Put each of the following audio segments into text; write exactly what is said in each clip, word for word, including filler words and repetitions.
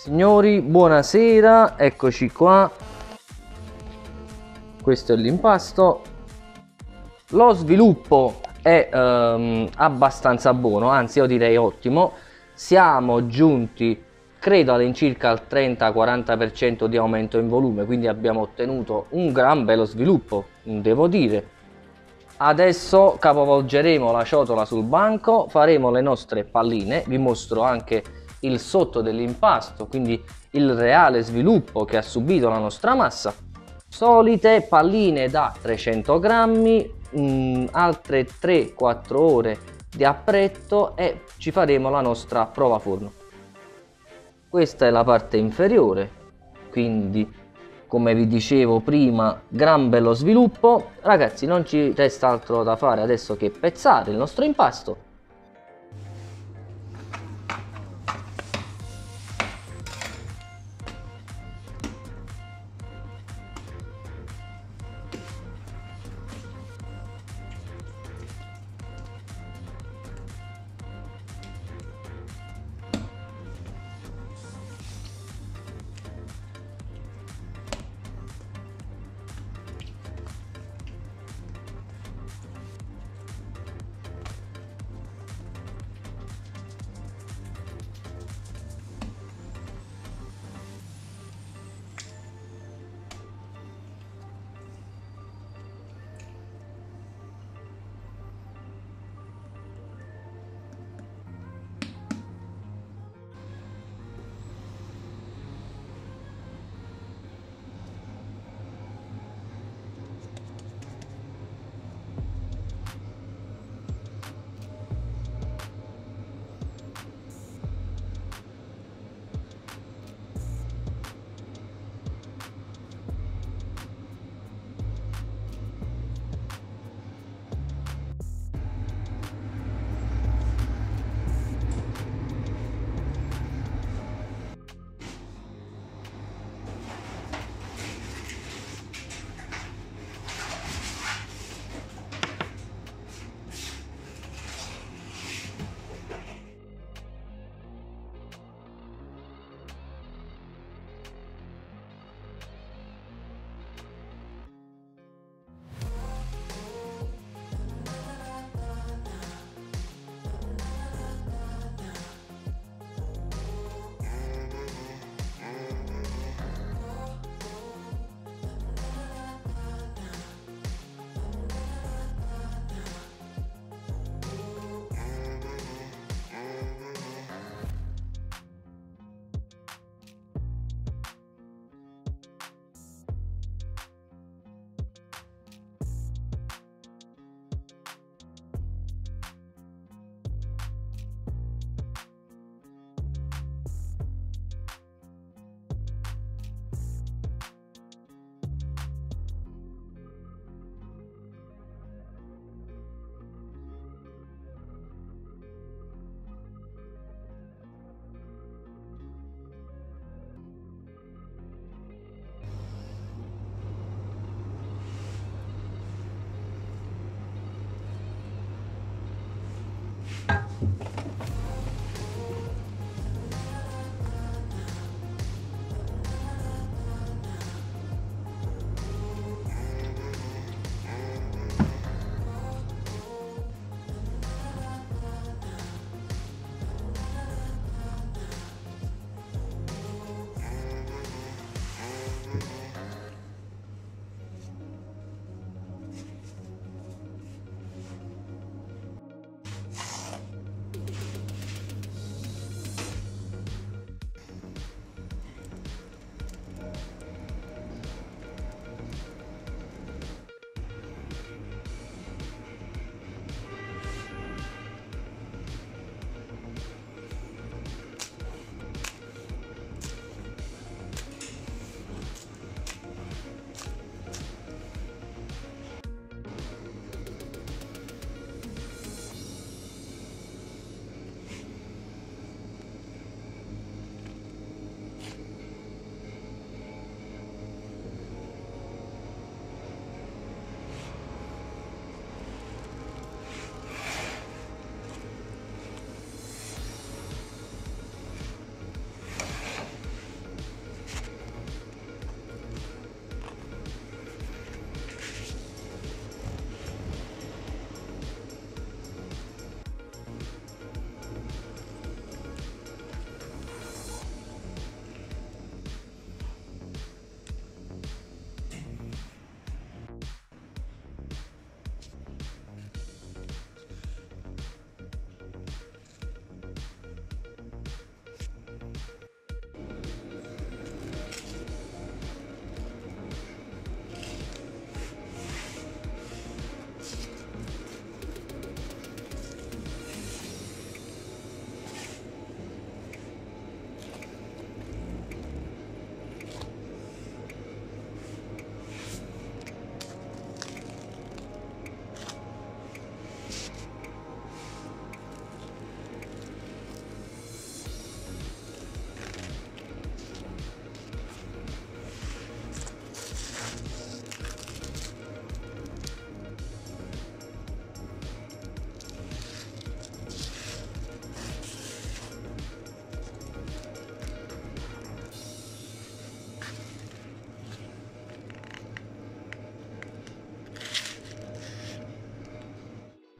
Signori, buonasera, eccoci qua. Questo è l'impasto. Lo sviluppo è ehm, abbastanza buono, anzi io direi ottimo. Siamo giunti, credo, all'incirca al trenta quaranta per cento di aumento in volume, quindi abbiamo ottenuto un gran bello sviluppo, devo dire. Adesso capovolgeremo la ciotola sul banco, faremo le nostre palline, vi mostro anche il sotto dell'impasto, quindi il reale sviluppo che ha subito la nostra massa. Solite palline da trecento grammi, mh, altre tre quattro ore di appretto e ci faremo la nostra prova forno. Questa è la parte inferiore, quindi come vi dicevo prima, gran bello sviluppo. Ragazzi, non ci resta altro da fare adesso che pezzare il nostro impasto.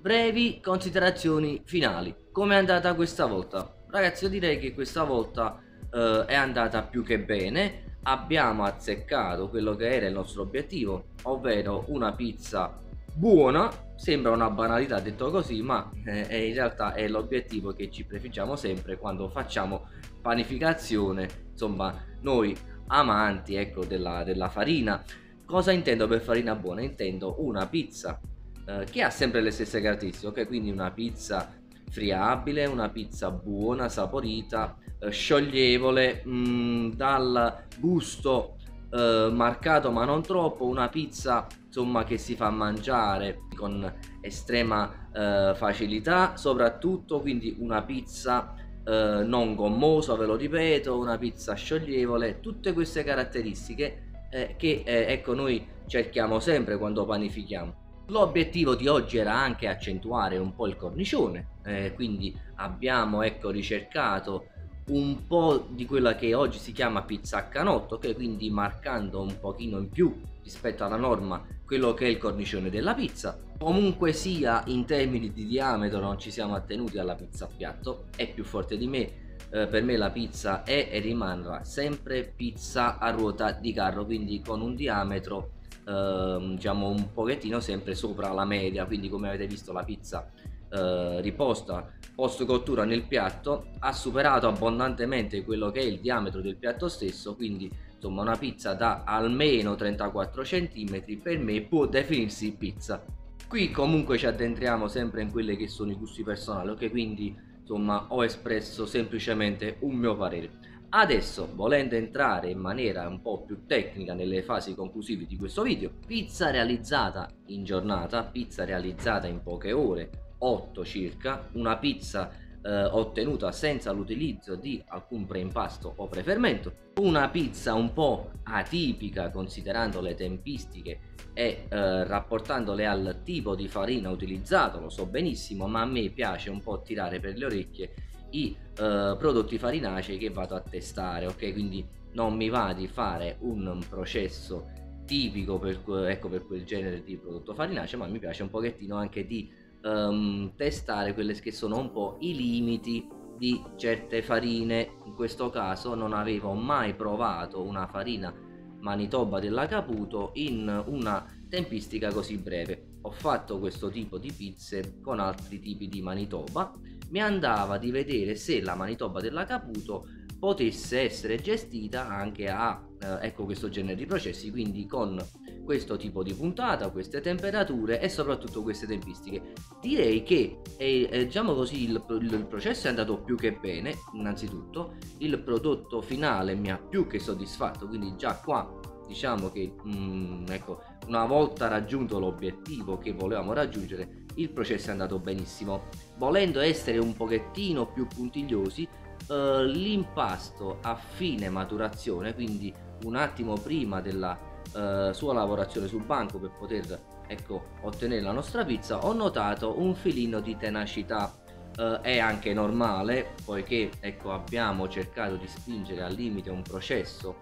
Brevi considerazioni finali. Come è andata questa volta? Ragazzi, io direi che questa volta eh, è andata più che bene. Abbiamo azzeccato quello che era il nostro obiettivo, ovvero una pizza buona. Sembra una banalità detto così, ma eh, in realtà è l'obiettivo che ci prefiggiamo sempre quando facciamo panificazione, insomma noi amanti, ecco, della, della farina. Cosa intendo per farina buona? Intendo una pizza eh, che ha sempre le stesse caratteristiche, ok? Quindi una pizza friabile, una pizza buona, saporita, eh, scioglievole, mh, dal gusto eh, marcato ma non troppo, una pizza insomma che si fa mangiare con estrema eh, facilità, soprattutto quindi una pizza eh, non gommosa, ve lo ripeto, una pizza scioglievole, tutte queste caratteristiche eh, che eh, ecco noi cerchiamo sempre quando panifichiamo. L'obiettivo di oggi era anche accentuare un po' il cornicione, eh, quindi abbiamo ecco ricercato un po' di quella che oggi si chiama pizza a canotto, che quindi marcando un pochino in più rispetto alla norma quello che è il cornicione della pizza. Comunque sia, in termini di diametro non ci siamo attenuti alla pizza a piatto, è più forte di me. Eh, per me la pizza è e rimarrà sempre pizza a ruota di carro, quindi con un diametro eh, diciamo un pochettino sempre sopra la media, quindi come avete visto la pizza eh, riposta post cottura nel piatto ha superato abbondantemente quello che è il diametro del piatto stesso, quindi insomma una pizza da almeno trentaquattro centimetri per me può definirsi pizza. Qui comunque ci addentriamo sempre in quelli che sono i gusti personali, ok? Quindi insomma ho espresso semplicemente un mio parere. Adesso, volendo entrare in maniera un po' più tecnica nelle fasi conclusive di questo video, pizza realizzata in giornata, pizza realizzata in poche ore, otto circa, una pizza eh, ottenuta senza l'utilizzo di alcun preimpasto o prefermento, una pizza un po' atipica considerando le tempistiche e eh, rapportandole al tipo di farina utilizzato, lo so benissimo, ma a me piace un po' tirare per le orecchie i eh, prodotti farinacei che vado a testare, ok? Quindi non mi va di fare un processo tipico per, ecco, per quel genere di prodotto farinaceo, ma mi piace un pochettino anche di um, testare quelle che sono un po' i limiti di certe farine. In questo caso non avevo mai provato una farina Manitoba della Caputo in una tempistica così breve. Ho fatto questo tipo di pizze con altri tipi di Manitoba, mi andava di vedere se la Manitoba della Caputo potesse essere gestita anche a eh, ecco questo genere di processi, quindi con questo tipo di puntata, queste temperature e soprattutto queste tempistiche. Direi che eh, eh, diciamo così il, il processo è andato più che bene. Innanzitutto il prodotto finale mi ha più che soddisfatto, quindi già qua diciamo che mm, ecco, una volta raggiunto l'obiettivo che volevamo raggiungere, il processo è andato benissimo. Volendo essere un pochettino più puntigliosi, eh, l'impasto a fine maturazione, quindi un attimo prima della eh, sua lavorazione sul banco per poter ecco ottenere la nostra pizza, ho notato un filino di tenacità. Uh, è anche normale, poiché ecco abbiamo cercato di spingere al limite un processo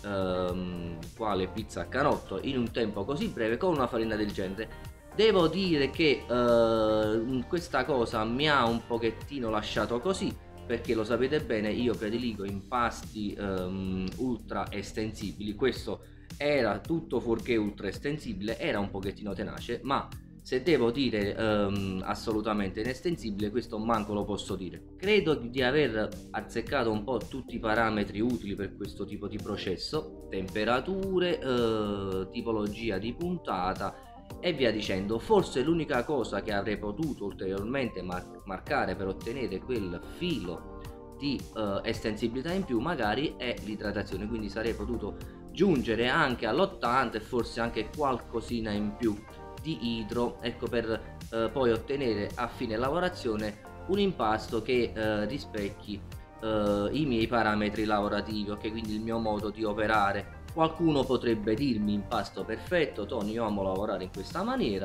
um, quale pizza a canotto in un tempo così breve con una farina del genere. Devo dire che uh, questa cosa mi ha un pochettino lasciato così, perché lo sapete bene, io prediligo impasti um, ultra estensibili. Questo era tutto fuorché ultra estensibile, era un pochettino tenace, ma se devo dire um, assolutamente inestensibile, questo manco lo posso dire. Credo di aver azzeccato un po' tutti i parametri utili per questo tipo di processo: temperature, uh, tipologia di puntata e via dicendo. Forse l'unica cosa che avrei potuto ulteriormente mar marcare per ottenere quel filo di uh, estensibilità in più magari è l'idratazione, quindi sarei potuto giungere anche all'ottanta e forse anche qualcosina in più di idro, ecco, per eh, poi ottenere a fine lavorazione un impasto che eh, rispecchi eh, i miei parametri lavorativi, ok, quindi il mio modo di operare. Qualcuno potrebbe dirmi impasto perfetto, Tony, io amo lavorare in questa maniera.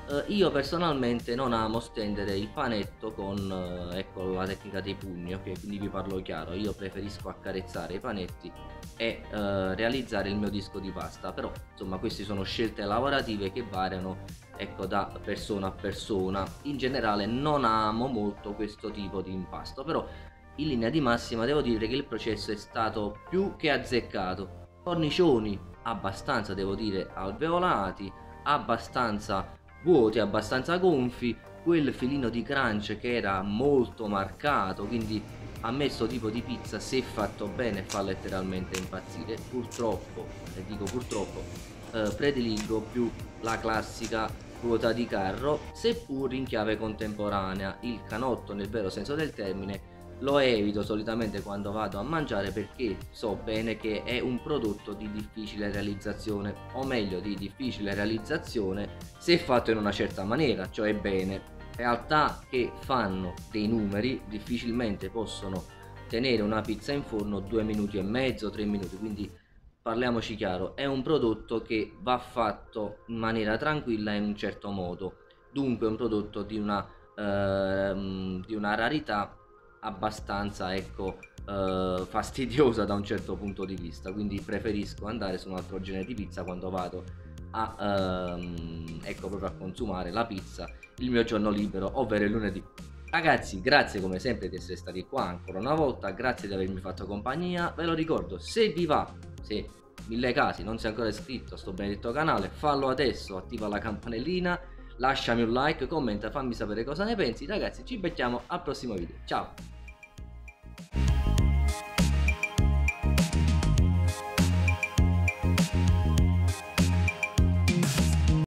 eh, io personalmente non amo stendere il panetto con eh, ecco, la tecnica dei pugni, ok? Quindi vi parlo chiaro, io preferisco accarezzare i panetti e eh, realizzare il mio disco di pasta. Però insomma queste sono scelte lavorative che variano, ecco, da persona a persona. In generale non amo molto questo tipo di impasto, però in linea di massima devo dire che il processo è stato più che azzeccato. Cornicioni abbastanza, devo dire, alveolati, abbastanza vuoti, abbastanza gonfi, quel filino di crunch che era molto marcato, quindi a me sto tipo di pizza, se fatto bene, fa letteralmente impazzire. Purtroppo, e dico purtroppo, eh, prediligo più la classica ruota di carro, seppur in chiave contemporanea. Il canotto, nel vero senso del termine, lo evito solitamente quando vado a mangiare, perché so bene che è un prodotto di difficile realizzazione, o meglio di difficile realizzazione se fatto in una certa maniera, cioè bene. Realtà che fanno dei numeri difficilmente possono tenere una pizza in forno due minuti e mezzo, tre minuti, quindi parliamoci chiaro, è un prodotto che va fatto in maniera tranquilla e in un certo modo. Dunque è un prodotto di una, ehm, di una rarità abbastanza, ecco, eh, fastidiosa da un certo punto di vista, quindi preferisco andare su un altro genere di pizza quando vado a ehm, ecco, proprio a consumare la pizza il mio giorno libero, ovvero il lunedì. Ragazzi, grazie come sempre di essere stati qua ancora una volta, grazie di avermi fatto compagnia. Ve lo ricordo, se vi va, se mille casi non sei ancora iscritto a sto benedetto canale, fallo adesso, attiva la campanellina, lasciami un like, commenta, fammi sapere cosa ne pensi. Ragazzi, ci becchiamo al prossimo video, ciao.